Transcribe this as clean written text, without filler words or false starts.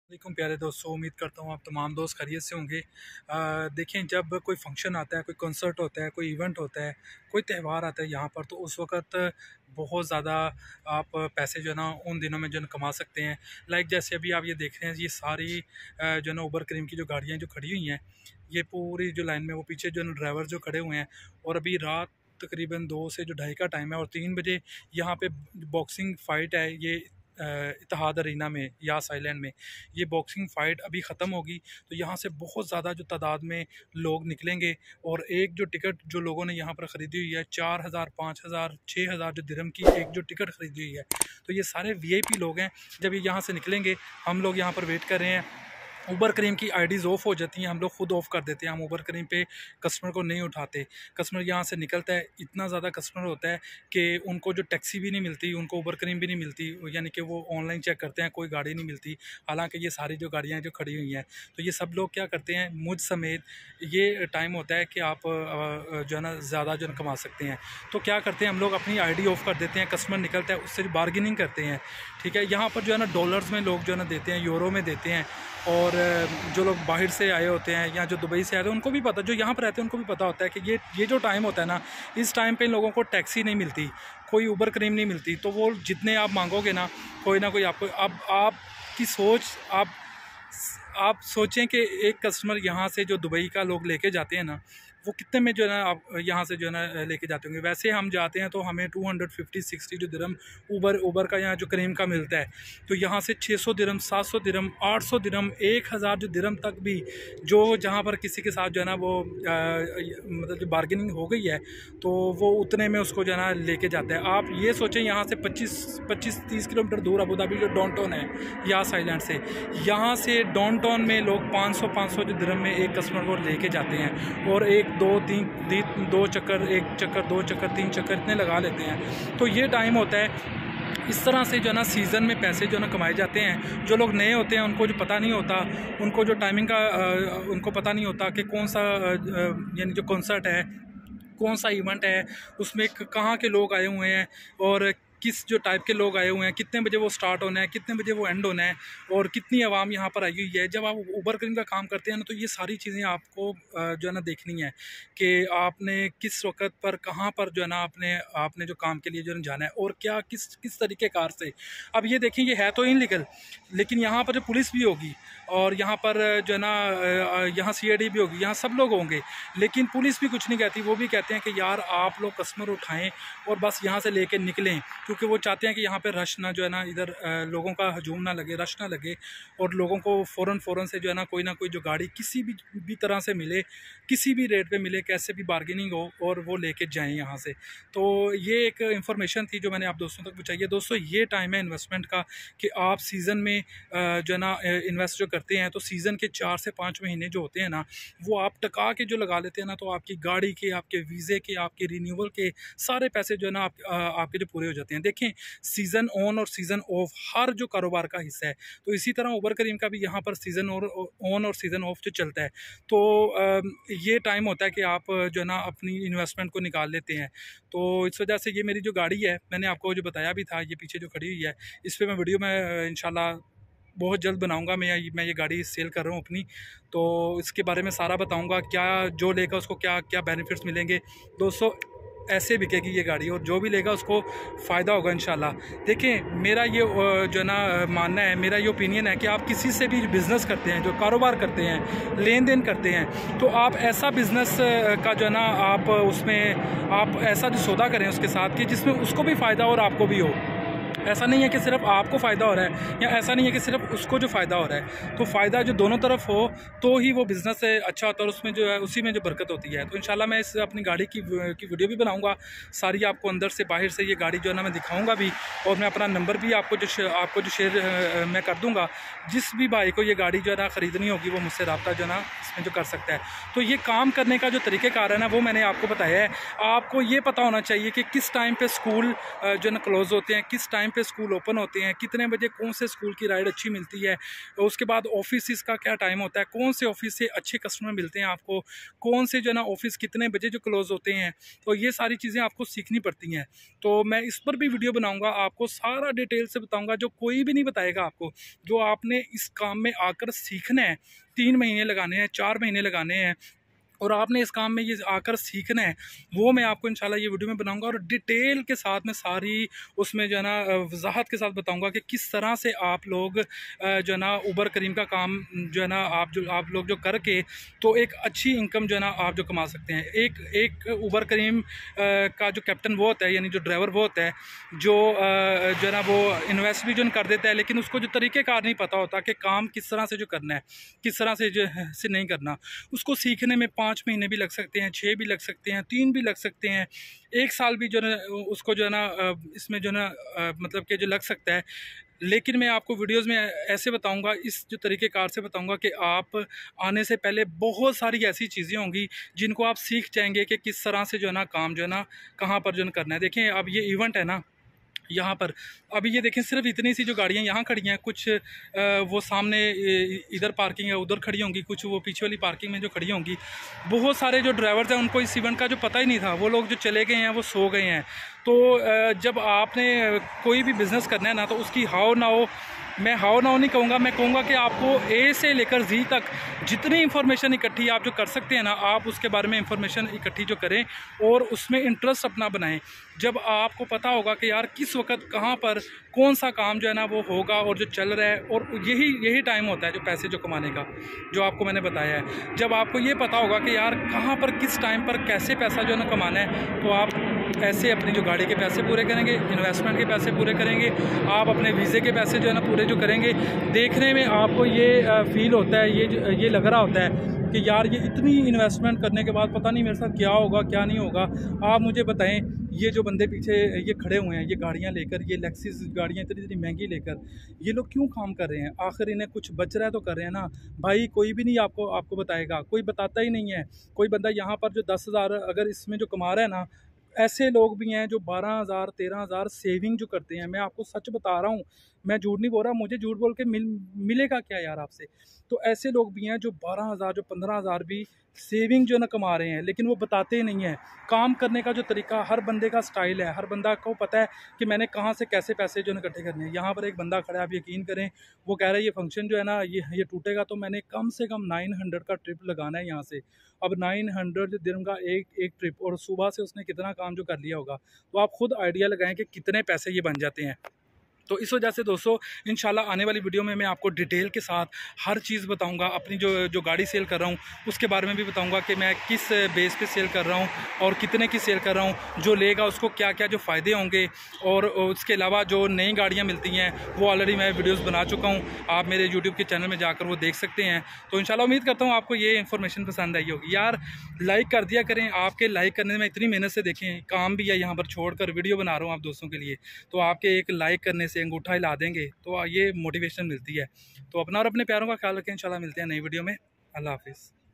वालेकुम प्यारे दोस्तों, उम्मीद करता हूँ आप तमाम दोस्त खैरियत से होंगे। देखें, जब कोई फंक्शन आता है, कोई कंसर्ट होता है, कोई इवेंट होता है, कोई त्यौहार आता है यहाँ पर, तो उस वक़्त बहुत ज़्यादा आप पैसे जो है ना उन दिनों में जो है कमा सकते हैं। लाइक जैसे अभी आप ये देख रहे हैं, ये सारी जो है ना उबर क्रीम की जो गाड़ियाँ जो खड़ी हुई हैं, ये पूरी जो लाइन में, वो पीछे जो है ना ड्राइवर जो खड़े हुए हैं। और अभी रात तकरीबन 2 से जो ढाई का टाइम है और 3 बजे यहाँ पे बॉक्सिंग फ़ाइट है, ये इत्तेहाद अरीना में, यास आइलैंड में ये बॉक्सिंग फ़ाइट अभी ख़त्म होगी। तो यहाँ से बहुत ज़्यादा जो तादाद में लोग निकलेंगे और एक जो टिकट जो लोगों ने यहाँ पर ख़रीदी हुई है 4,000, 5,000, 6,000 जो दिरहम की एक जो टिकट ख़रीदी हुई है, तो ये सारे वीआईपी लोग हैं। जब ये यहाँ से निकलेंगे, हम लोग यहाँ पर वेट कर रहे हैं। उबर क्रीम की आईडीज़ ऑफ़ हो जाती हैं, हम लोग ख़ुद ऑफ़ कर देते हैं। हम उबर क्रीम पे कस्टमर को नहीं उठाते। कस्टमर यहाँ से निकलता है, इतना ज़्यादा कस्टमर होता है कि उनको जो टैक्सी भी नहीं मिलती, उनको उबर क्रीम भी नहीं मिलती, यानी कि वो ऑनलाइन चेक करते हैं, कोई गाड़ी नहीं मिलती। हालांकि ये सारी जो गाड़ियाँ जो खड़ी हुई हैं, तो ये सब लोग क्या करते हैं, मुझ समेत, ये टाइम होता है कि आप जो है ना ज़्यादा जो है कमा सकते हैं। तो क्या करते हैं, हम लोग अपनी आईडी ऑफ़ कर देते हैं, कस्टमर निकलता है, उससे बार्गेनिंग करते हैं। ठीक है, यहाँ पर जो है ना डॉलर्स में लोग जो है ना देते हैं, यूरो में देते हैं। और जो लोग बाहर से आए होते हैं या जो दुबई से आए थे, उनको भी पता, जो यहाँ पर रहते हैं उनको भी पता होता है कि ये जो टाइम होता है ना, इस टाइम पे लोगों को टैक्सी नहीं मिलती, कोई उबर क्रीम नहीं मिलती। तो वो जितने आप मांगोगे ना कोई आपको, अब आपकी सोच, आप सोचें कि एक कस्टमर यहाँ से जो दुबई का लोग लेके जाते हैं ना, वो कितने में जो है ना आप यहाँ से जो है ना लेके जाते होंगे। वैसे हम जाते हैं तो हमें 250-60 जो दिरहम उबर का यहाँ जो क्रीम का मिलता है, तो यहाँ से 600 दिरहम, 700 दिरहम, 800 दिरहम, 1000 जो दिरहम तक भी, जो जहाँ पर किसी के साथ जो है ना वो मतलब जो बार्गेनिंग हो गई है, तो वो उतने में उसको जो है ना लेके जाता है। आप ये सोचें, यहाँ से 25-30 किलोमीटर दूर अबू धाबी जो डाउन टाउन है यास आइलैंड से, यहाँ से डाउन टाउन में लोग 500 जो दिरहम में एक कस्टमर को लेके जाते हैं और 2 चक्कर, 1 चक्कर, 2 चक्कर, 3 चक्कर इतने लगा लेते हैं। तो ये टाइम होता है। इस तरह से जो है ना सीज़न में पैसे जो है ना कमाए जाते हैं। जो लोग नए होते हैं उनको जो पता नहीं होता, उनको जो टाइमिंग का उनको पता नहीं होता कि कौन सा यानी जो कॉन्सर्ट है, कौन सा इवेंट है, उसमें कहाँ के लोग आए हुए हैं और किस जो टाइप के लोग आए हुए हैं, कितने बजे वो स्टार्ट होना है, कितने बजे वो एंड होना है और कितनी आवाम यहाँ पर आई हुई है। जब आप उबर क्रीम का काम करते हैं ना, तो ये सारी चीज़ें आपको जो है ना देखनी है कि आपने किस वक्त पर, कहाँ पर जो है ना आपने जो काम के लिए जो है जाना है और क्या किस तरीके कार से। अब ये देखें, ये है तो इनलीगल, लेकिन यहाँ पर जो पुलिस भी होगी और यहाँ पर जो है ना यहाँ सीआईडी भी होगी, यहाँ सब लोग होंगे, लेकिन पुलिस भी कुछ नहीं कहती। वो भी कहते हैं कि यार आप लोग कस्टमर उठाएं और बस यहाँ से लेके निकलें, क्योंकि वो चाहते हैं कि यहाँ पे रश ना जो है ना, इधर लोगों का हजूम ना लगे, रश ना लगे और लोगों को फ़ौरन से जो है ना कोई जो गाड़ी किसी भी तरह से मिले, किसी भी रेट पे मिले, कैसे भी बार्गेनिंग हो और वो लेके जाएं यहाँ से। तो ये एक इन्फॉर्मेशन थी जो मैंने आप दोस्तों तक पहुँचाई है। दोस्तों, ये टाइम है इन्वेस्टमेंट का कि आप सीज़न में जो है ना इन्वेस्ट जो करते हैं, तो सीज़न के 4 से 5 महीने जो होते हैं ना, वो आप टका के जो लगा लेते हैं ना, तो आपकी गाड़ी के, आपके वीज़े के, आपके रिन्यूअल के सारे पैसे जो है ना आपके जो पूरे हो जाते हैं। देखें, सीज़न ऑन और सीज़न ऑफ हर जो कारोबार का हिस्सा है, तो इसी तरह उबर करीम का भी यहाँ पर सीज़न ऑन और सीज़न ऑफ जो चलता है। तो ये टाइम होता है कि आप जो है ना अपनी इन्वेस्टमेंट को निकाल लेते हैं। तो इस वजह से ये मेरी जो गाड़ी है, मैंने आपको जो बताया भी था, ये पीछे जो खड़ी हुई है, इस पर मैं वीडियो में इंशाल्लाह बहुत जल्द बनाऊंगा। मैं ये गाड़ी सेल कर रहा हूँ अपनी, तो इसके बारे में सारा बताऊंगा, क्या जो लेगा उसको क्या क्या बेनिफिट्स मिलेंगे। दोस्तों, ऐसे बिकेगी ये गाड़ी और जो भी लेगा उसको फ़ायदा होगा इंशाल्लाह। देखें, मेरा ये जो है ना मानना है, मेरा ये ओपिनियन है कि आप किसी से भी बिज़नेस करते हैं, जो कारोबार करते हैं, लेन देन करते हैं, तो आप ऐसा बिज़नेस का जो है ना आप उसमें आप ऐसा जो सौदा करें उसके साथ कि जिसमें उसको भी फ़ायदा और आपको भी हो। ऐसा नहीं है कि सिर्फ आपको फ़ायदा हो रहा है, या ऐसा नहीं है कि सिर्फ उसको जो फ़ायदा हो रहा है। तो फ़ायदा जो दोनों तरफ हो तो ही वो बिज़नेस अच्छा होता है और उसमें जो है, उसी में जो बरकत होती है। तो इंशाल्लाह मैं इस अपनी गाड़ी की वीडियो भी बनाऊंगा, सारी आपको अंदर से बाहर से ये गाड़ी जो है ना मैं दिखाऊंगा भी, और मैं अपना नंबर भी आपको जो शेयर मैं कर दूँगा। जिस भी भाई को ये गाड़ी जो है ना ख़रीदनी होगी, वो मुझसे रब्ता जो है ना इसमें जो कर सकता है। तो ये काम करने का जो तरीक़ेकार है ना, वो मैंने आपको बताया है। आपको ये पता होना चाहिए कि किस टाइम पर स्कूल जो है ना क्लोज़ होते हैं, किस टाइम पे स्कूल ओपन होते हैं, कितने बजे कौन से स्कूल की राइड अच्छी मिलती है, उसके बाद ऑफिस का क्या टाइम होता है, कौन से ऑफिस से अच्छे कस्टमर मिलते हैं आपको, कौन से जो है ना ऑफिस कितने बजे जो क्लोज होते हैं, तो ये सारी चीज़ें आपको सीखनी पड़ती हैं। तो मैं इस पर भी वीडियो बनाऊँगा, आपको सारा डिटेल से बताऊँगा, जो कोई भी नहीं बताएगा आपको, जो आपने इस काम में आकर सीखना है। 3 महीने लगाने हैं, 4 महीने लगाने हैं और आपने इस काम में ये आकर सीखना है, वो मैं आपको इंशाल्लाह ये वीडियो में बनाऊंगा और डिटेल के साथ में सारी उसमें जो है ना वजाहत के साथ बताऊंगा कि किस तरह से आप लोग जो है ना उबर करीम का काम जो है ना आप लोग जो करके तो एक अच्छी इनकम जो है ना आप जो कमा सकते हैं। एक उबर करीम का जो कैप्टन वो होता है, यानी जो ड्राइवर वो होता है जो जो है ना वो इन्वेस्ट भी जो कर देता है, लेकिन उसको जो तरीक़ेकार नहीं पता होता कि काम किस तरह से जो करना है, किस तरह से जो से नहीं करना। उसको सीखने में 5 महीने भी लग सकते हैं, 6 भी लग सकते हैं, 3 भी लग सकते हैं, 1 साल भी जो है उसको जो है ना इसमें जो है ना मतलब कि जो लग सकता है। लेकिन मैं आपको वीडियोस में ऐसे बताऊंगा, इस जो तरीक़ेकार से बताऊंगा कि आप आने से पहले बहुत सारी ऐसी चीज़ें होंगी जिनको आप सीख जाएंगे कि किस तरह से जो है ना काम जो है ना कहाँ पर जो है करना है। देखें अब ये इवेंट है ना, यहाँ पर अभी ये देखें सिर्फ इतनी सी जो गाड़ियाँ यहाँ खड़ी हैं, कुछ वो सामने इधर पार्किंग है उधर खड़ी होंगी, कुछ वो पीछे वाली पार्किंग में जो खड़ी होंगी। बहुत सारे जो ड्राइवर्स हैं उनको इस इवेंट का जो पता ही नहीं था, वो लोग जो चले गए हैं वो सो गए हैं। तो जब आपने कोई भी बिज़नेस करना है ना, तो उसकी हाओ ना हो, मैं हाओ ना हो नहीं कहूँगा, मैं कहूँगा कि आपको ए से लेकर जी तक जितनी इन्फॉर्मेशन इकट्ठी आप जो कर सकते हैं ना, आप उसके बारे में इन्फॉर्मेशन इकट्ठी जो करें और उसमें इंटरेस्ट अपना बनाएं। जब आपको पता होगा कि यार किस वक्त कहाँ पर कौन सा काम जो है ना वो होगा और जो चल रहा है, और यही टाइम होता है जो पैसे जो कमाने का, जो आपको मैंने बताया है। जब आपको ये पता होगा कि यार कहाँ पर किस टाइम पर कैसे पैसा जो है ना कमाना है, तो आप ऐसे अपनी जो गाड़ी के पैसे पूरे करेंगे, इन्वेस्टमेंट के पैसे पूरे करेंगे, आप अपने वीज़े के पैसे जो है ना पूरे जो करेंगे। देखने में आपको ये फील होता है, ये लग रहा होता है कि यार ये इतनी इन्वेस्टमेंट करने के बाद पता नहीं मेरे साथ क्या होगा क्या नहीं होगा। आप मुझे बताएं, ये जो बंदे पीछे ये खड़े हुए हैं, ये गाड़ियां लेकर, ये लेक्सिस गाड़ियां इतनी महंगी लेकर, ये लोग क्यों काम कर रहे हैं? आखिर इन्हें कुछ बच रहा है तो कर रहे हैं ना भाई। कोई भी नहीं आपको बताएगा, कोई बताता ही नहीं है। कोई बंदा यहाँ पर जो 10,000 अगर इसमें जो कमा रहा है ना, ऐसे लोग भी हैं जो 12,000 13,000 सेविंग जो करते हैं। मैं आपको सच बता रहा हूँ, मैं झूठ नहीं बोल रहा। मुझे झूठ बोल के मिलेगा क्या यार आपसे? तो ऐसे लोग भी हैं जो 12,000 जो 15,000 भी सेविंग जो ना कमा रहे हैं, लेकिन वो बताते ही नहीं है। काम करने का जो तरीका हर बंदे का स्टाइल है, हर बंदा को पता है कि मैंने कहाँ से कैसे पैसे जो है इकट्ठे करने हैं। यहाँ पर एक बंदा खड़ा है, आप यकीन करें, वो कह रहा है ये फंक्शन जो है ना ये टूटेगा तो मैंने कम से कम 900 का ट्रिप लगाना है यहाँ से। अब 900 दिन का एक ट्रिप, और सुबह से उसने कितना काम जो कर लिया होगा, तो आप खुद आइडिया लगाएं कि कितने पैसे ये बन जाते हैं। तो इस वजह से दोस्तों इंशाल्लाह आने वाली वीडियो में मैं आपको डिटेल के साथ हर चीज़ बताऊंगा। अपनी जो गाड़ी सेल कर रहा हूं उसके बारे में भी बताऊंगा कि मैं किस बेस पे सेल कर रहा हूं और कितने की सेल कर रहा हूं, जो लेगा उसको क्या क्या जो फ़ायदे होंगे। और उसके अलावा जो नई गाड़ियां मिलती हैं वो ऑलरेडी मैं वीडियोज़ बना चुका हूँ, आप मेरे यूट्यूब के चैनल में जाकर वो देख सकते हैं। तो इंशाल्लाह उम्मीद करता हूँ आपको ये इन्फॉर्मेशन पसंद आई होगी। यार लाइक कर दिया करें, आपके लाइक करने में इतनी मेहनत से देखें काम भी है यहाँ पर छोड़कर वीडियो बना रहा हूँ आप दोस्तों के लिए, तो आपके एक लाइक करने से अंगूठा हिला देंगे तो ये मोटिवेशन मिलती है। तो अपना और अपने प्यारों का ख्याल रखें। इंशाल्लाह मिलते हैं नई वीडियो में। अल्लाह हाफिज़।